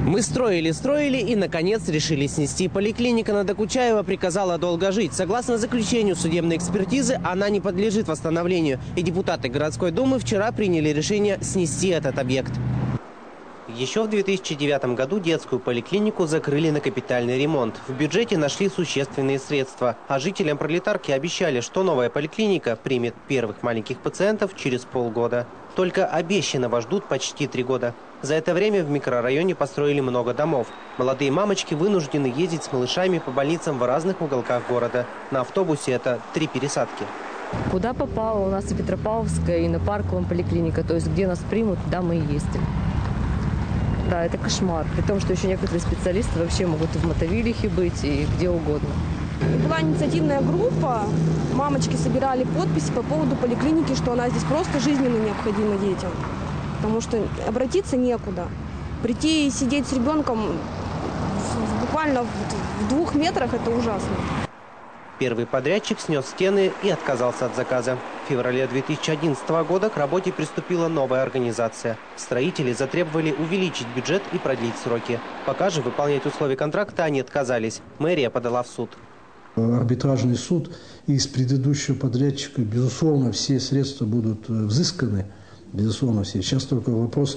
Мы строили и, наконец, решили снести. Поликлиника на Докучаева приказала долго жить. Согласно заключению судебной экспертизы, она не подлежит восстановлению. И депутаты городской думы вчера приняли решение снести этот объект. Еще в 2009 году детскую поликлинику закрыли на капитальный ремонт. В бюджете нашли существенные средства. А жителям Пролетарки обещали, что новая поликлиника примет первых маленьких пациентов через полгода. Только обещанного ждут почти 3 года. За это время в микрорайоне построили много домов. Молодые мамочки вынуждены ездить с малышами по больницам в разных уголках города. На автобусе это 3 пересадки. Куда попало, у нас и Петропавловская, и на Парковом поликлиника. То есть где нас примут, туда мы и ездим. Да, это кошмар. При том, что еще некоторые специалисты вообще могут и в Мотовилихе быть, и где угодно. Была инициативная группа, мамочки собирали подписи по поводу поликлиники, что она здесь просто жизненно необходима детям. Потому что обратиться некуда. Прийти и сидеть с ребенком буквально в 2 метрах – это ужасно. Первый подрядчик снес стены и отказался от заказа. В феврале 2011 года к работе приступила новая организация. Строители затребовали увеличить бюджет и продлить сроки. Пока же выполнять условия контракта они отказались. Мэрия подала в суд. Арбитражный суд из предыдущего подрядчика, безусловно, все средства будут взысканы. Безусловно, все. Сейчас только вопрос,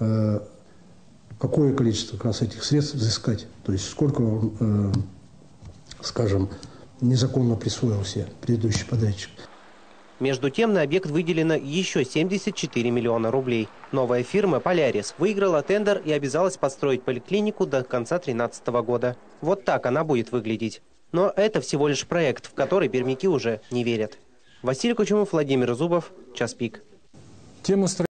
какое количество как раз этих средств взыскать. То есть сколько, скажем, незаконно присвоил себе предыдущий подрядчик. Между тем на объект выделено еще 74 миллиона рублей. Новая фирма «Полярис» выиграла тендер и обязалась построить поликлинику до конца 2013 года. Вот так она будет выглядеть. Но это всего лишь проект, в который пермяки уже не верят. Василий Кучумов, Владимир Зубов, «Час пик».